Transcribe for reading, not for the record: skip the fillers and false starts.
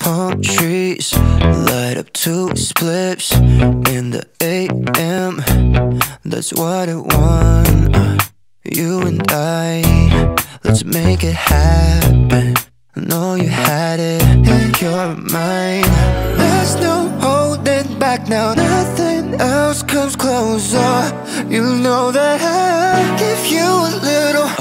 palm trees light up two spliffs in the AM. That's what I want. You and I, let's make it happen. I know you had it, and you're mine. There's no holding back now. Nothing else comes closer. You know that I give you a little